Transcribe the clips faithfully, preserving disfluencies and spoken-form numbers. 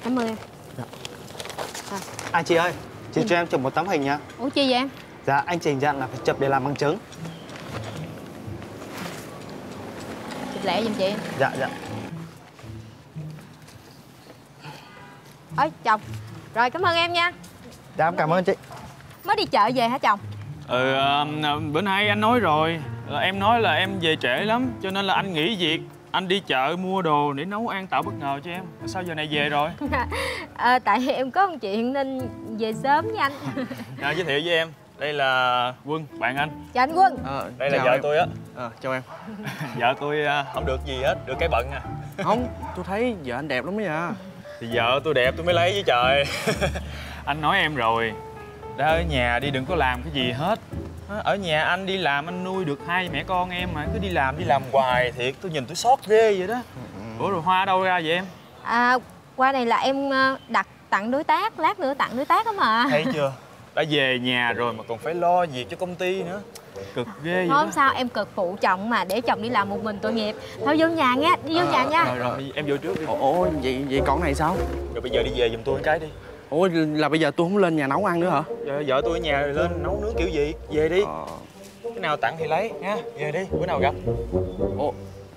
cảm ơn em. Dạ. À. À chị ơi, chị ừ. cho em chụp một tấm hình nha. Ủa chi vậy em? Dạ anh Trình dặn là phải chụp để làm bằng chứng. Chụp lẹ giùm chị. Dạ dạ. Ơi chồng. Rồi cảm ơn em nha. Dạ em cảm ơn chị. Mới đi chợ về hả chồng? Ừ, bữa nay anh nói rồi. Em nói là em về trễ lắm, cho nên là anh nghỉ việc. Anh đi chợ mua đồ để nấu ăn tạo bất ngờ cho em. Sao giờ này về rồi? À, tại em có một chuyện nên về sớm với anh. À, giới thiệu với em, đây là Quân, bạn anh. Chào anh Quân. À, đây là vợ em. Tôi á. À, chào em. Vợ tôi không được gì hết, được cái bận à. Không, tôi thấy vợ anh đẹp lắm ấy à. Thì vợ tôi đẹp tôi mới lấy với trời. Anh nói em rồi, đã ở nhà đi đừng có làm cái gì hết. Ở nhà anh đi làm anh nuôi được hai mẹ con em mà cứ đi làm đi làm hoài thiệt tôi nhìn tôi xót ghê vậy đó. Ủa rồi hoa đâu ra vậy em? À, hoa này là em đặt tặng đối tác, lát nữa tặng đối tác đó mà. Thấy chưa? Đã về nhà rồi mà còn phải lo việc cho công ty nữa. Cực ghê vậy. Không sao, em cực phụ chồng mà, để chồng đi làm một mình tội nghiệp. Thôi vô nhà nha, đi vô à, nhà nha. Rồi rồi, em vô trước đi. Ủa vậy vậy con này sao? Rồi bây giờ đi về giùm tôi một cái đi. Ủa là bây giờ tôi không lên nhà nấu ăn nữa hả? Giờ vợ tôi ở nhà rồi lên nấu nướng kiểu gì? Về đi. Ờ... Cái nào tặng thì lấy nha. Về đi, bữa nào gặp. Ủa.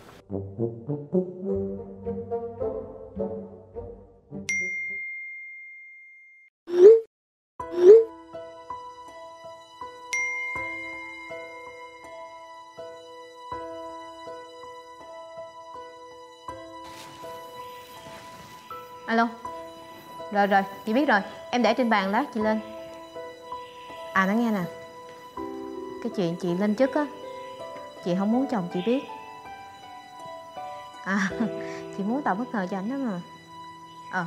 Alo. Rồi rồi, chị biết rồi. Em để trên bàn lát chị lên. À nói nghe nè, cái chuyện chị lên chức á, chị không muốn chồng chị biết. À, chị muốn tạo bất ngờ cho anh đó mà. Ờ.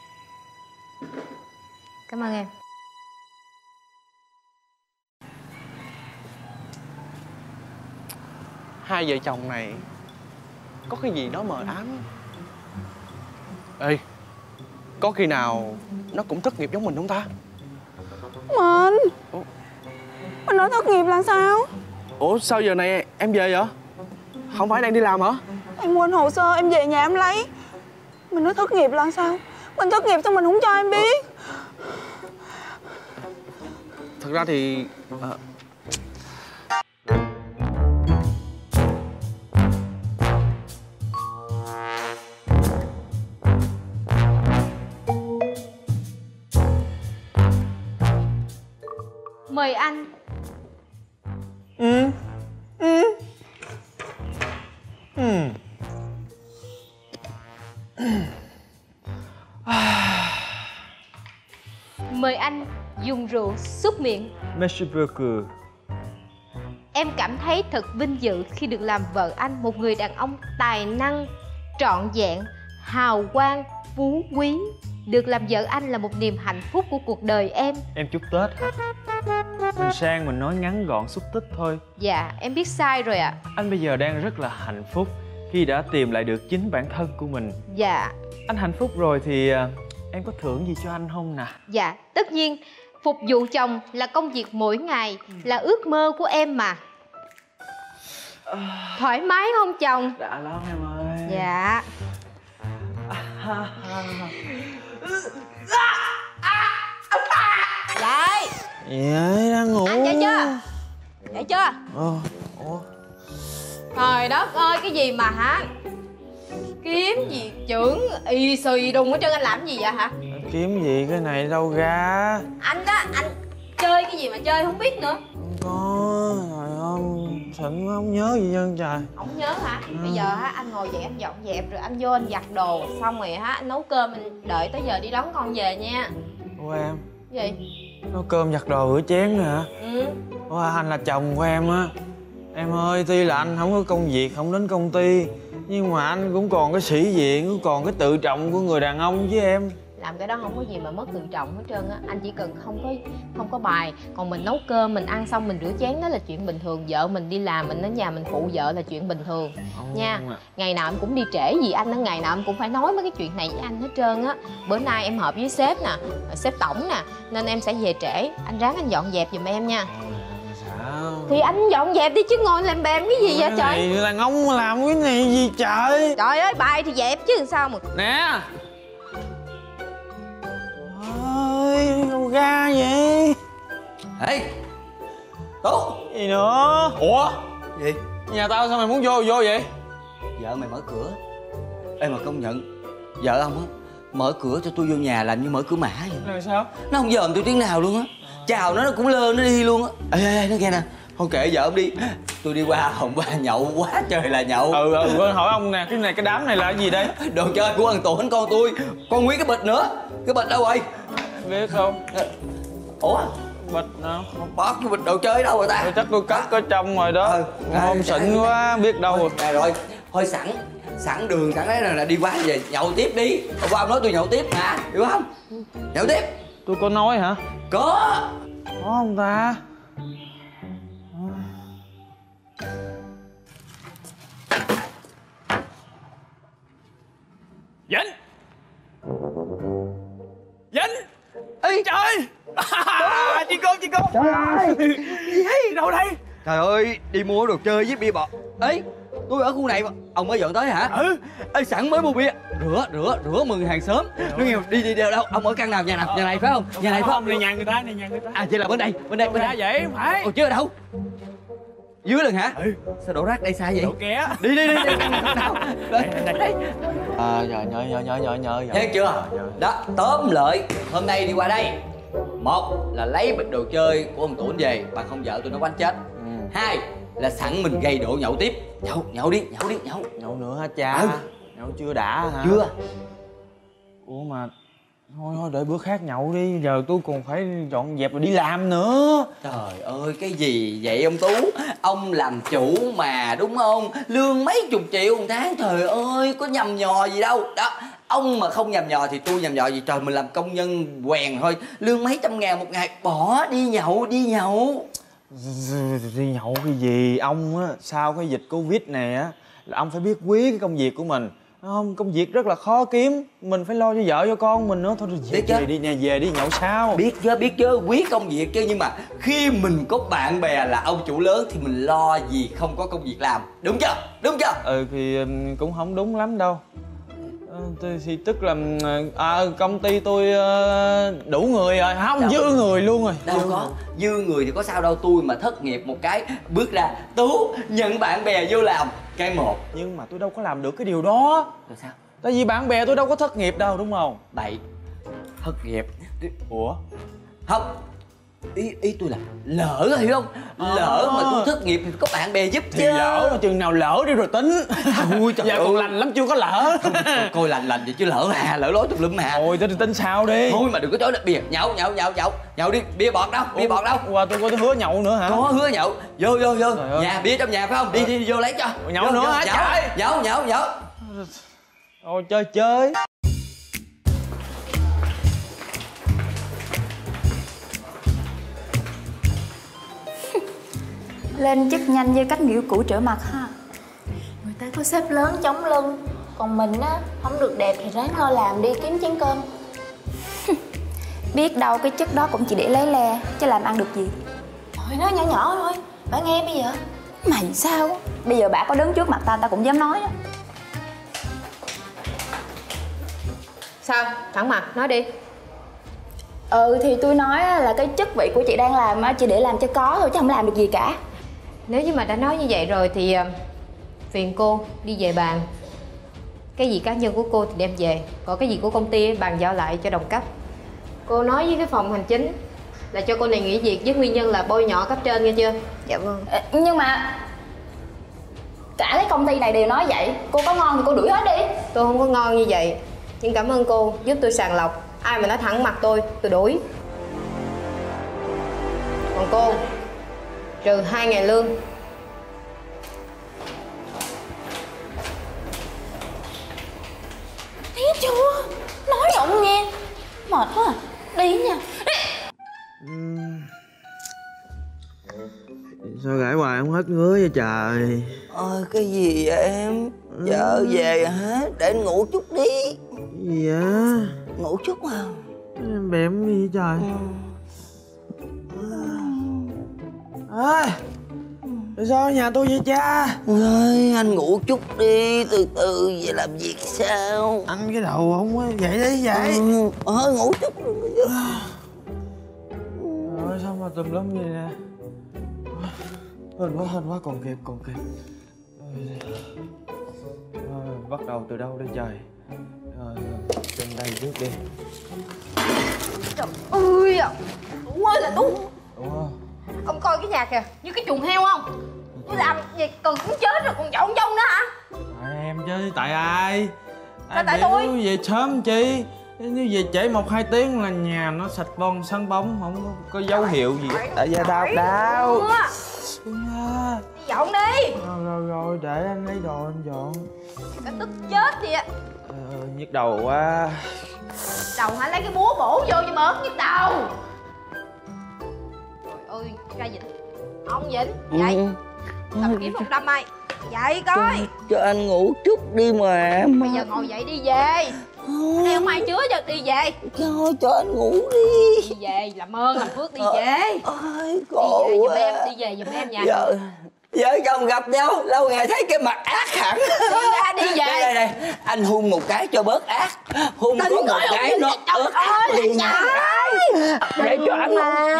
Cảm ơn em. Hai vợ chồng này có cái gì đó mờ ám. Ê, có khi nào nó cũng thất nghiệp giống mình không ta? Mình Ủa? Mình nói thất nghiệp là sao? Ủa sao giờ này em về vậy? Không phải đang đi làm hả? Em quên hồ sơ em về nhà em lấy. Mình nói thất nghiệp là sao? Mình thất nghiệp sao mình không cho em biết? Thật ra thì à... Mời anh. Ừ. Ừ. Ừ. Mời anh dùng rượu súc miệng. Merci beaucoup. Em cảm thấy thật vinh dự khi được làm vợ anh, một người đàn ông tài năng, trọn vẹn, hào quang, phú quý. Được làm vợ anh là một niềm hạnh phúc của cuộc đời em. Em chúc Tết hả? Mình sang mình nói ngắn gọn xúc tích thôi. Dạ, em biết sai rồi ạ. À. Anh bây giờ đang rất là hạnh phúc khi đã tìm lại được chính bản thân của mình. Dạ. Anh hạnh phúc rồi thì em có thưởng gì cho anh không nè? Dạ, tất nhiên. Phục vụ chồng là công việc mỗi ngày, là ước mơ của em mà. Thoải mái không chồng? Đã lắm em ơi. Dạ. Dậy. Vậy đang ngủ. Anh dậy chưa? Dậy chưa? Ờ. Ủa? Trời đất ơi, cái gì mà hả? Kiếm gì trưởng y xì đùng ở trên anh làm gì vậy hả? Kiếm gì cái này đâu ra. Anh đó, anh chơi cái gì mà chơi không biết nữa. Không có, trời ơi, Thịnh không nhớ gì trơn trời. Không nhớ hả? Ừ. Bây giờ hả, anh ngồi dậy anh dọn dẹp rồi anh vô anh giặt đồ. Xong rồi hả, anh nấu cơm, anh đợi tới giờ đi đón con về nha. Ủa em? Gì? Nấu cơm giặt đồ rửa chén nữa hả? Ừ. Ủa anh là chồng của em á. Em ơi, tuy là anh không có công việc, không đến công ty, nhưng mà anh cũng còn cái sĩ diện, cũng còn cái tự trọng của người đàn ông với em. Làm cái đó không có gì mà mất tự trọng hết trơn á. Anh chỉ cần không có không có bài. Còn mình nấu cơm, mình ăn xong mình rửa chén đó là chuyện bình thường. Vợ mình đi làm, mình ở nhà mình phụ vợ là chuyện bình thường. Không, nha không à. Ngày nào em cũng đi trễ vì anh á, ngày nào em cũng phải nói mấy cái chuyện này với anh hết trơn á. Bữa nay em họp với sếp nè, sếp tổng nè, nên em sẽ về trễ. Anh ráng anh dọn dẹp giùm em nha. Sao? Thì anh dọn dẹp đi chứ ngồi làm bèm cái gì vậy trời? Này là ông làm cái này gì trời? Trời ơi, bài thì dẹp chứ sao mà. Nè, ga vậy? Ê Tú. Gì nữa? Ủa? Gì? Nhà tao sao mày muốn vô vô vậy? Vợ mày mở cửa. Ê mà công nhận vợ ông á mở cửa cho tôi vô nhà làm như mở cửa mã vậy. Là sao? Nó không dòm tôi tiếng nào luôn á. Chào nó nó cũng lơ nó đi luôn á. Ê ê nó nghe nè. Thôi kệ vợ ông đi. Tôi đi qua hôm qua nhậu quá trời là nhậu. Ừ ừ quên hỏi ông nè, cái này cái đám này là cái gì đây? Đồ chơi của thằng Tuấn con tôi. Con nguyên cái bịch nữa. Cái bịch đâu rồi? Biết không? Ủa? Bịch nào? Bỏ cái bịch đồ chơi đâu rồi ta? Ừ, chắc tôi cất ở trong rồi đó. Ừ. Không xịn quá, biết đâu rồi. Rồi rồi, thôi sẵn sẵn đường sẵn đấy là đi qua về nhậu tiếp đi. Hôm qua ông nói tôi nhậu tiếp mà, hiểu không? Nhậu tiếp. Tôi có nói hả? Có. Có không ta? Vĩnh! Vĩnh! Ê Trời! À, chị cô, chị cô! trời ơi. Gì vậy? Đâu đây? Trời ơi, đi mua đồ chơi với bia bọt. Ê, tôi ở khu này mà ông mới dọn tới hả? Ừ. Ê, sẵn mới mua bia. Rửa, rửa, rửa mừng hàng xóm. Nó nghe đi đi đâu đâu, ông ở căn nào, nhà nào? Nhà này phải không? Nhà này phải không? Này nhà người ta, này nhà người ta. À vậy là bên đây, bên đây, bên đây. Vậy không phải. Ồ chứ ở đâu? Dưới lần hả? Ừ. Sao đổ rác đây xa vậy? Đồ kìa. Đi đi đi, đi. Nào. Đây, đây. À nhờ nhờ nhờ nhờ nhờ nhờ. Thấy chưa? Đó, tóm lại hôm nay đi qua đây. Một là lấy bịch đồ chơi của ông Tuấn về, bằng không vợ tôi nó quánh chết. Ừ. Hai là sẵn mình gây độ nhậu tiếp. Nhậu, nhậu đi, nhậu đi, nhậu. Nhậu nữa hả cha? Ừ. Nhậu chưa đã hả? Chưa. Ủa mà thôi thôi đợi bữa khác nhậu đi, giờ tôi còn phải dọn dẹp rồi đi làm nữa. Trời ơi, cái gì vậy ông Tú? Ông làm chủ mà đúng không? Lương mấy chục triệu một tháng, trời ơi, có nhầm nhò gì đâu. Đó, ông mà không nhầm nhò thì tôi nhầm nhò gì? Trời, mình làm công nhân quèn thôi, lương mấy trăm ngàn một ngày, bỏ đi nhậu, đi nhậu. Đi nhậu cái gì? Ông á, sau cái dịch Covid này á là ông phải biết quý cái công việc của mình. Không, công việc rất là khó kiếm, mình phải lo cho vợ cho con mình nữa. Thôi về, về đi nè, về đi nhậu sao? Biết chứ, biết chứ, quý công việc chứ. Nhưng mà khi mình có bạn bè là ông chủ lớn thì mình lo gì không có công việc làm. Đúng chưa? Đúng chưa? Ừ thì cũng không đúng lắm đâu. Ờ, tôi thì tức là à, công ty tôi đủ người rồi, không đâu, dư người luôn rồi. Đâu dư có, dư người thì có sao đâu. Tôi mà thất nghiệp một cái bước ra Tú nhận bạn bè vô làm cái một. Nhưng mà tôi đâu có làm được cái điều đó. Rồi sao? Tại vì bạn bè tôi đâu có thất nghiệp đâu, đúng không? Bậy. Thất nghiệp. Ủa? Không, ý ý tôi là lỡ hiểu không? Lỡ à. Mà tôi thất nghiệp thì có bạn bè giúp chứ. Thì lỡ mà chừng nào lỡ đi rồi tính. Ui trời giờ ơi, còn lành lắm chưa có lỡ. không, coi lành lành vậy chứ lỡ à, lỡ lối tùm lum mà. Thôi tính tính sao đi. Thôi mà đừng có chối được bia. Nhậu nhậu nhậu nhậu nhậu đi. Bia bọt đâu? Bia bọt đâu? Qua tôi có tôi hứa nhậu nữa hả? Có hứa nhậu. Vô vô vô. Nhà bia trong nhà phải không? Đi đi, đi vô lấy cho. Nhậu vô, nữa vô, hả nhậu, trời? Nhậu nhậu nhậu. Thôi chơi chơi. Lên chức nhanh với cách nghĩa cũ trở mặt ha. Người ta có sếp lớn chống lưng, còn mình á không được đẹp thì ráng lo làm đi kiếm chén cơm. Biết đâu cái chức đó cũng chỉ để lấy le chứ làm ăn được gì. Thôi nó nhỏ nhỏ thôi, bà nghe bây giờ. Mày sao? Bây giờ bà có đứng trước mặt ta ta cũng dám nói đó. Sao? Thẳng mặt, nói đi. Ừ thì tôi nói là cái chức vị của chị đang làm á chỉ để làm cho có thôi chứ không làm được gì cả. Nếu như mà đã nói như vậy rồi thì phiền cô đi về bàn. Cái gì cá nhân của cô thì đem về, còn cái gì của công ty bàn giao lại cho đồng cấp. Cô nói với cái phòng hành chính là cho cô này nghỉ việc với nguyên nhân là bôi nhọ cấp trên, nghe chưa? Dạ vâng. À, nhưng mà cả cái công ty này đều nói vậy. Cô có ngon thì cô đuổi hết đi. Tôi không có ngon như vậy, nhưng cảm ơn cô giúp tôi sàng lọc. Ai mà nói thẳng mặt tôi, tôi đuổi. Còn cô trừ hai ngày lương. Thấy chưa? Nói giọng nghe. Mệt quá à. Đi nha. Sao gãi hoài không hết ngứa vậy trời? Ôi cái gì vậy em? Vợ về hả? Để anh ngủ chút đi. Cái gì vậy? Ngủ chút mà. Em bẻm gì vậy trời? Ê, tại sao ở nhà tôi vậy cha? Ơi anh ngủ chút đi, từ từ vậy làm việc sao? Anh cái đầu không á, dậy đi dậy. Ừ, ờ ngủ chút. tùm lum vậy nè. Hên quá, hên quá, còn kịp, còn kịp. Rồi, bắt đầu từ đâu đây trời? Rồi, trên đây trước đi. Trời ơi, Tú ơi là Tú. Đúng không? Ông coi cái nhà kìa, như cái chuồng heo không? Tôi làm gì cần cũng chết rồi còn dọn dông nữa hả? Tại em chứ, tại ai? Tại tại tôi. Về sớm chi? Nếu về trễ một hai tiếng là nhà nó sạch bon sân bóng, không có dấu hiệu gì. Tại da đau đau. Đi dọn đi. Rồi rồi rồi, để anh lấy đồ anh dọn. Cái tức chết đi ạ. Ờ, nhức đầu quá. Đầu hả, lấy cái búa bổ vô cho bớt nhức đầu. Trời ơi, ra Vịnh. Ông Vịnh, dậy. Cầm kiếm một đâm ai. Dậy coi. Cho, cho anh ngủ chút đi mà. Bây giờ ngồi dậy đi về. Ở đây không ai chứa cho, đi về. Thôi cho anh ngủ đi. Đi về, làm ơn làm phước đi về. Ôi, Đi khổ về giùm quá. em, đi về giùm em nha. Vợ, vợ chồng gặp nhau lâu ngày thấy cái mặt ác hẳn. Đi ra, đi về. Đây đây đây, anh hun một cái cho bớt ác. Hun có một cái nó ớt ác liền. Để cho anh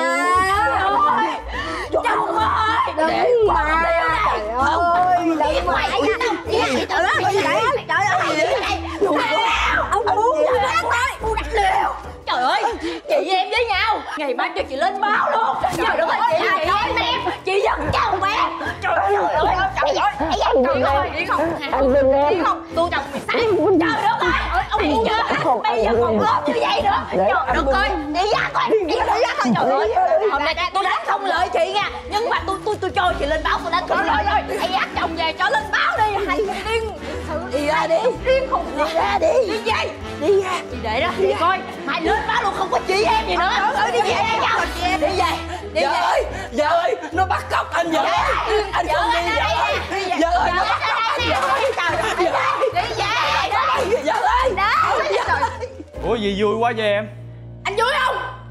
Chồng ơi, đừng mà. Trời ơi, đừng mà. Trời ơi, trời ơi. Ông buông ra thôi. Buông đặt liều. Trời ơi, chị em với nhau. Ngày mai cho chị lên báo luôn. Trời đất ơi, chị chị em em. Chị giật chồng em. Trời ơi, trời ơi, trời ơi. Trời ơi, đi không? Anh đừng em. Đi không? Tôi chồng mày sai. Trời đất ơi, ông buông ra. Bây giờ còn lớn như vậy nữa. Trời đất ơi, đi ra coi. Đi ra coi. Trời ơi, hôm nay tôi đánh không lợi chị nha. Nhưng mà tôi tôi tôi cho chị lên báo, tôi đánh không lợi rồi. Hãy dắt chồng về cho lên báo đi. Hãy điên. Đi ra đi. Điên khùng. Đi ra đi. Đi về. Đi ra. Đi để đó. Đi coi. Mày lên báo luôn, không có chị em gì nữa. Trời ơi, đi về đây nhau. Đi về. Đi Vợ ơi, vợ ơi, nó bắt cóc anh vợ. Anh không đi vợ ơi. Vợ ơi, nó bắt cóc anh vợ ơi. Đi về. Vợ ơi. Đó. Ủa gì vui quá vậy em? Anh vui không?